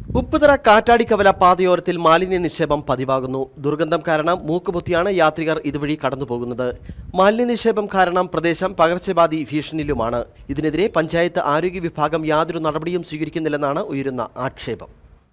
ഉപ്പുതറ കാറ്റാടിക്കവല പാതയോരത്തിൽ മാലിന്യ നിക്ഷേപം പതിവാകുന്നു. ദുർഗന്ധം കാരണം മൂക്കുപൊത്തിയാണ് യാത്രികർ ഇതുവഴി കടന്നുപോകുന്നത്. മാലിന്യ നിക്ഷേപം കാരണം പ്രദേശം പകർച്ചവ്യാധി ഭീഷണിയിലുമാണ്. ഇതിനെതിരെ പഞ്ചായത്ത് ആരോഗ്യ വിഭാഗം യാതൊരു നടപടിയും സ്വീകരിക്കുന്നില്ലെന്നാണ് ഉയരുന്ന ആക്ഷേപം.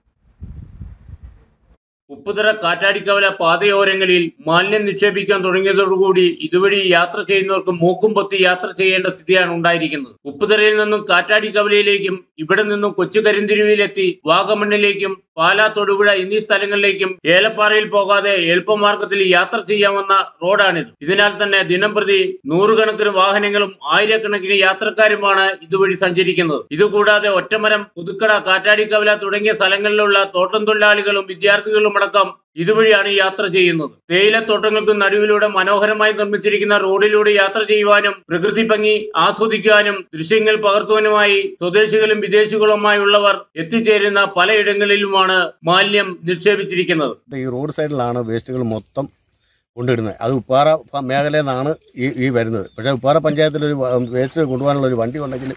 ഉപ്പുതറ കാറ്റാടിക്കവല പാതയോരങ്ങളിൽ മാലിന്യം നിക്ഷേപിക്കാൻ തുടങ്ങിയതോടുകൂടി ഇതുവഴി യാത്ര ചെയ്യുന്നവർക്ക് മൂക്കും പൊത്തി യാത്ര ചെയ്യേണ്ട സ്ഥിതിയാണ് ഉണ്ടായിരിക്കുന്നത്. ഉപ്പുതറയിൽ നിന്നും കാറ്റാടിക്കവലയിലേക്കും ഇവിടെ നിന്നും കൊച്ചു കരിന്തിരുവിലെത്തി വാഗമണ്ണിലേക്കും പാലാ, തൊടുപുഴ എന്നീ സ്ഥലങ്ങളിലേക്കും ഏലപ്പാറയിൽ പോകാതെ എളുപ്പമാർഗത്തിൽ യാത്ര ചെയ്യാവുന്ന റോഡാണിത്. ഇതിനാൽ തന്നെ ദിനംപ്രതി നൂറുകണക്കിന് വാഹനങ്ങളും ആയിരക്കണക്കിന് യാത്രക്കാരുമാണ് ഇതുവഴി സഞ്ചരിക്കുന്നത്. ഇതുകൂടാതെ ഒറ്റമരം, പുതുക്കട, കാറ്റാടിക്കവല തുടങ്ങിയ സ്ഥലങ്ങളിലുള്ള തോട്ടം തൊഴിലാളികളും വിദ്യാർത്ഥികളും അടക്കം ഇതുവഴിയാണ് യാത്ര ചെയ്യുന്നത്. തേയിലത്തോട്ടങ്ങൾക്ക് നടുവിലൂടെ മനോഹരമായി നിർമ്മിച്ചിരിക്കുന്ന റോഡിലൂടെ യാത്ര ചെയ്യുവാനും പ്രകൃതി ഭംഗി ആസ്വദിക്കുവാനും ദൃശ്യങ്ങൾ പകർത്തുവാനുമായി സ്വദേശികളും വിദേശികളുമായുള്ളവർ എത്തിച്ചേരുന്ന പലയിടങ്ങളിലുമാണ് മാലിന്യം നിക്ഷേപിച്ചിരിക്കുന്നത്. ഈ റോഡ് സൈഡിലാണ് വേസ്റ്റുകൾ മൊത്തം കൊണ്ടിടുന്നത്. അത് ഉപ്പാറ മേഖലയിൽ നിന്നാണ് ഈ വരുന്നത്. പക്ഷേ ഉപ്പാറ പഞ്ചായത്തിലൊരു വേസ്റ്റ് കൊണ്ടുപോകാനുള്ള ഒരു വണ്ടി ഉണ്ടെങ്കിൽ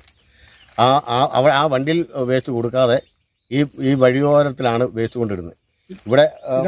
ആ വണ്ടിയിൽ വേസ്റ്റ് കൊടുക്കാതെ ഈ വഴിയോരത്തിലാണ് വേസ്റ്റ് കൊണ്ടിടുന്നത്. ഇവിടെ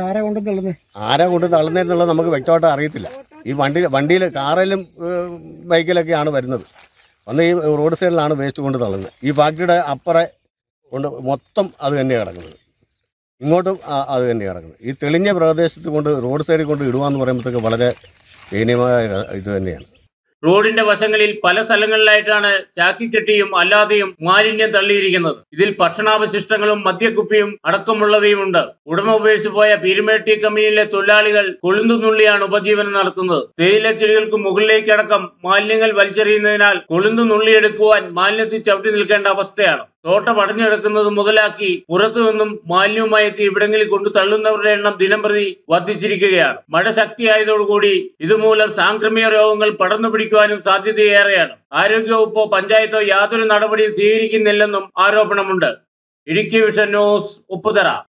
ആരാ കൊണ്ട് തള്ളുന്നതെന്നുള്ളത് നമുക്ക് വ്യക്തമായിട്ട് അറിയത്തില്ല. ഈ വണ്ടിയിൽ കാറിലും ബൈക്കിലൊക്കെയാണ് വരുന്നത്. വന്ന് ഈ റോഡ് സൈഡിലാണ് വേസ്റ്റ് കൊണ്ട് തള്ളുന്നത്. ഈ ഫാക്ടറിയുടെ അപ്പുറം കൊണ്ട് മൊത്തം അത് തന്നെയാണ് കിടക്കുന്നത്. ഇങ്ങോട്ടും അത് തന്നെയാണ് കിടക്കുന്നത്. ഈ തെളിഞ്ഞ പ്രദേശത്ത് കൊണ്ട് റോഡ് സൈഡിൽ കൊണ്ട് ഇടുകയെന്ന് പറയുമ്പോഴത്തേക്ക് വളരെ ദയനീയമായ ഇത് തന്നെയാണ്. റോഡിന്റെ വശങ്ങളിൽ പല സ്ഥലങ്ങളിലായിട്ടാണ് ചാക്കിക്കെട്ടിയും അല്ലാതെയും മാലിന്യം തള്ളിയിരിക്കുന്നത്. ഇതിൽ ഭക്ഷണാവശിഷ്ടങ്ങളും മദ്യക്കുപ്പിയും അടക്കമുള്ളവയുമുണ്ട്. ഉടമ ഉപേക്ഷിച്ചു പോയ പീരുമേട്ടി കമ്പനിയിലെ തൊഴിലാളികൾ കൊളുന്തുനുള്ളിയാണ് ഉപജീവനം നടത്തുന്നത്. തേയില ചെടികൾക്ക് മുകളിലേക്കടക്കം മാലിന്യങ്ങൾ വലിച്ചെറിയുന്നതിനാൽ കൊളുന്തുനുള്ളിയെടുക്കുവാൻ മാലിന്യത്തിൽ ചവിട്ടി നിൽക്കേണ്ട അവസ്ഥയാണ്. തോട്ടം അടഞ്ഞെടുക്കുന്നത് മുതലാക്കി പുറത്തു നിന്നും മാലിന്യവുമായി എത്തി ഇവിടങ്ങളിൽ കൊണ്ടു തള്ളുന്നവരുടെ എണ്ണം ദിനംപ്രതി വർദ്ധിച്ചിരിക്കുകയാണ്. മഴ ശക്തിയായതോടുകൂടി ഇതുമൂലം സാംക്രമിക രോഗങ്ങൾ പടർന്നു പിടിക്കുവാനും സാധ്യതയേറെയാണ്. ആരോഗ്യവകുപ്പോ പഞ്ചായത്തോ യാതൊരു നടപടിയും സ്വീകരിക്കുന്നില്ലെന്നും ആരോപണമുണ്ട്. Idukki Vision News, Upputhara.